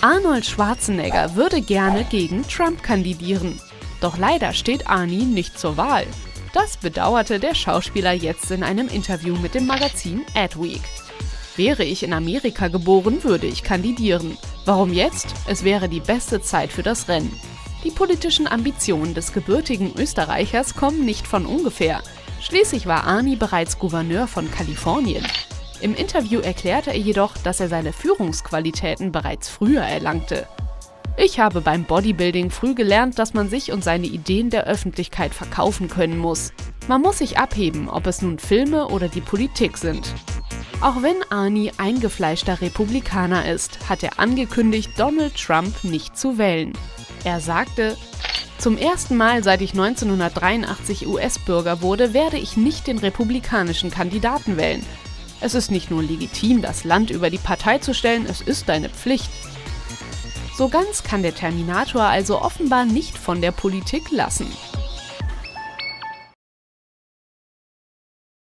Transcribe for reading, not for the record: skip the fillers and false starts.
Arnold Schwarzenegger würde gerne gegen Trump kandidieren. Doch leider steht Arnie nicht zur Wahl. Das bedauerte der Schauspieler jetzt in einem Interview mit dem Magazin Adweek. Wäre ich in Amerika geboren, würde ich kandidieren. Warum jetzt? Es wäre die beste Zeit für das Rennen. Die politischen Ambitionen des gebürtigen Österreichers kommen nicht von ungefähr. Schließlich war Arnie bereits Gouverneur von Kalifornien. Im Interview erklärte er jedoch, dass er seine Führungsqualitäten bereits früher erlangte. Ich habe beim Bodybuilding früh gelernt, dass man sich und seine Ideen der Öffentlichkeit verkaufen können muss. Man muss sich abheben, ob es nun Filme oder die Politik sind. Auch wenn Arnie eingefleischter Republikaner ist, hat er angekündigt, Donald Trump nicht zu wählen. Er sagte: Zum ersten Mal seit ich 1983 US-Bürger wurde, werde ich nicht den republikanischen Kandidaten wählen. Es ist nicht nur legitim, das Land über die Partei zu stellen, es ist eine Pflicht. So ganz kann der Terminator also offenbar nicht von der Politik lassen.